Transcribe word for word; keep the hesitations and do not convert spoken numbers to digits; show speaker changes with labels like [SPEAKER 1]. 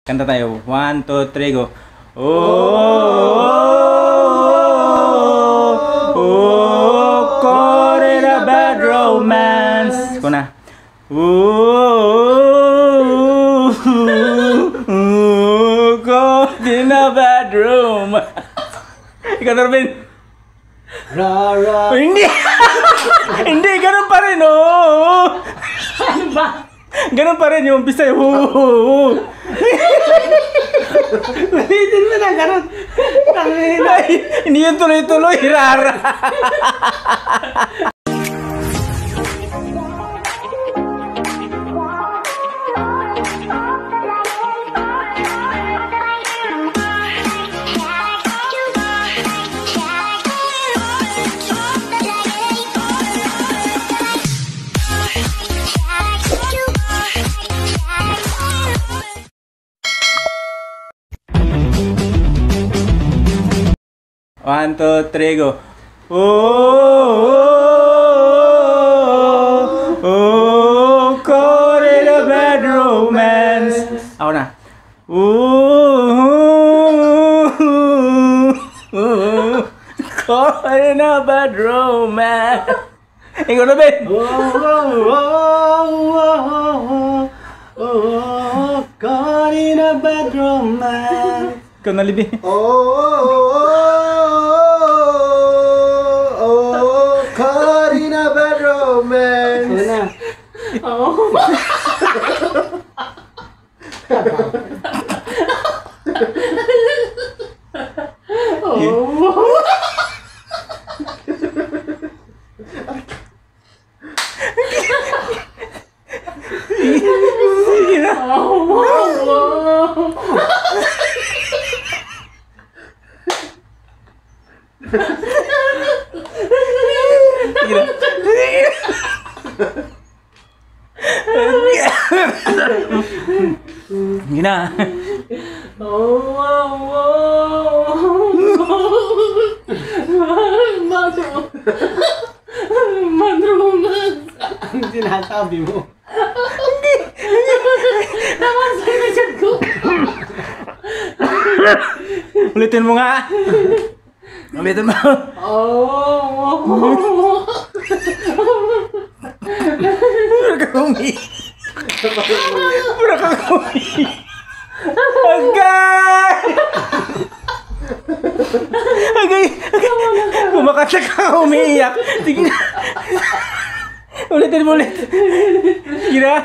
[SPEAKER 1] Kanta tayo. One, two, three, go. Oh, oh, oh, caught in a bad romance. Ikaw na. Oh, oh, caught in a bad romance. Ikaw na, Ruben.
[SPEAKER 2] Ra, ra.
[SPEAKER 1] Oh, hindi. Hindi, ganun pa rin, oh.
[SPEAKER 2] Ano ba?
[SPEAKER 1] Ganun pa rin yung umpisa. Oh,
[SPEAKER 2] Ulitin mo na, ganun.
[SPEAKER 1] ay, hindi yun tuloy-tuloy, rara. One, two, three, go. Oh, oh, oh, caught in a bad romance. Ako na. Oh, oh, caught in a bad romance. Ikaw na, Ben.
[SPEAKER 2] Oh, oh, oh, oh, oh, oh, caught in a bad romance.
[SPEAKER 1] Ikaw na, Libby.
[SPEAKER 2] Oh, oh, oh, oh, caught in a bad romance. Ano na? Oh.
[SPEAKER 1] Sige na. Sige na.
[SPEAKER 2] Oh, wow, wow. Madro. Madromas. Ang sinasabi mo. Hindi. Naman sa inasyon ko.
[SPEAKER 1] Ulitin mo nga. Ulitin mo.
[SPEAKER 2] Oh.
[SPEAKER 1] Pura ka umiyak. Pura ka umiyak. Agay! Agay! Agay! Kumakanta ka umiiyak. Sige na. Ulitin mo ulit. Sige na.